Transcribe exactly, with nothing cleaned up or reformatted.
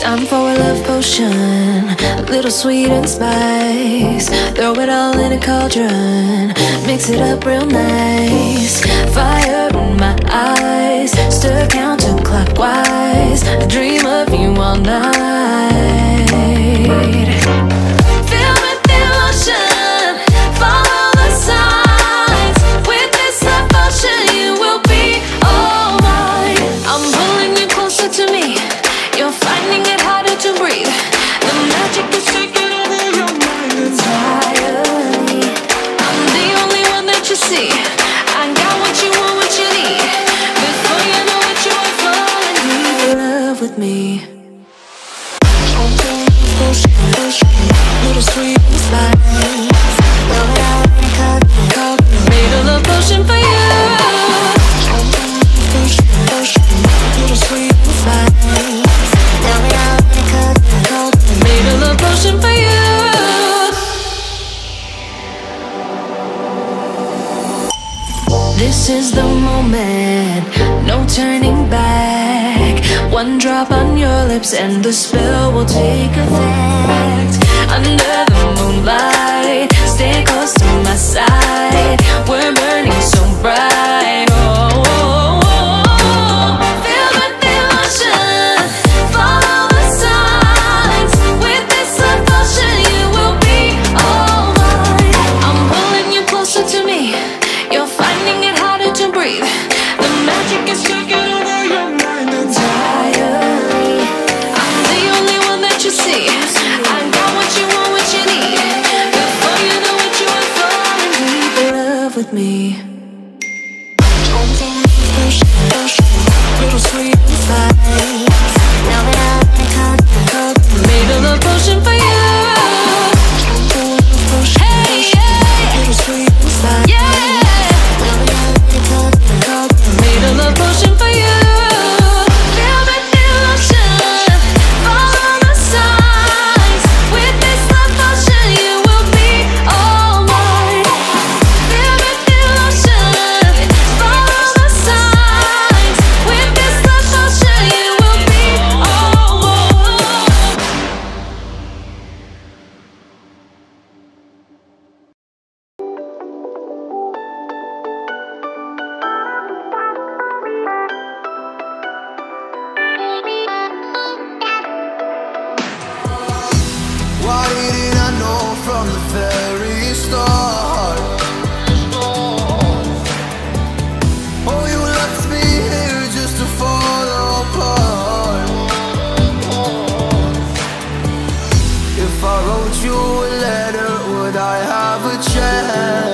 Time for a love potion, a little sweet and spice. Throw it all in a cauldron, mix it up real nice. Fire in my eyes, stir counterclockwise. I dream of you all night. Feel with emotion, follow the signs. With this love potion, you will be all mine. I'm pulling you closer to me. You're finding it harder to breathe. The magic is taking over your mind entirely. I'm the only one that you see. I got what you want, what you need. Before you know it, you are falling deep in love with me. Little sweet spice. Made a love potion for you. Little sweet spice. Made a love potion for you. This is the moment, no turning back. One drop on your lips and the spell will take effect. Under the moonlight, stay close to my side. We're burning so bright. Oh, oh, oh, oh. Feel the emotion, follow the signs. With this love potion, you will be all mine. I'm pulling you closer to me. You're finding it harder to breathe. The magic is taking over your mind entirely. I'm the only one that you see. I got what you want, what you need. Before you know it, you are falling deep in love with me. Little sweet spice. Made a love potion for you. Hey, yeah. Little sweet spice. Yeah. Made a love potion for you. Feel the emotion, follow the signs. With this love potion, you will be all mine. Feel the emotion, follow the signs. With this love potion, you will be all mine. Why didn't I know from the very start? Oh, you left me here just to fall apart. If I wrote you a letter, would I have a chance?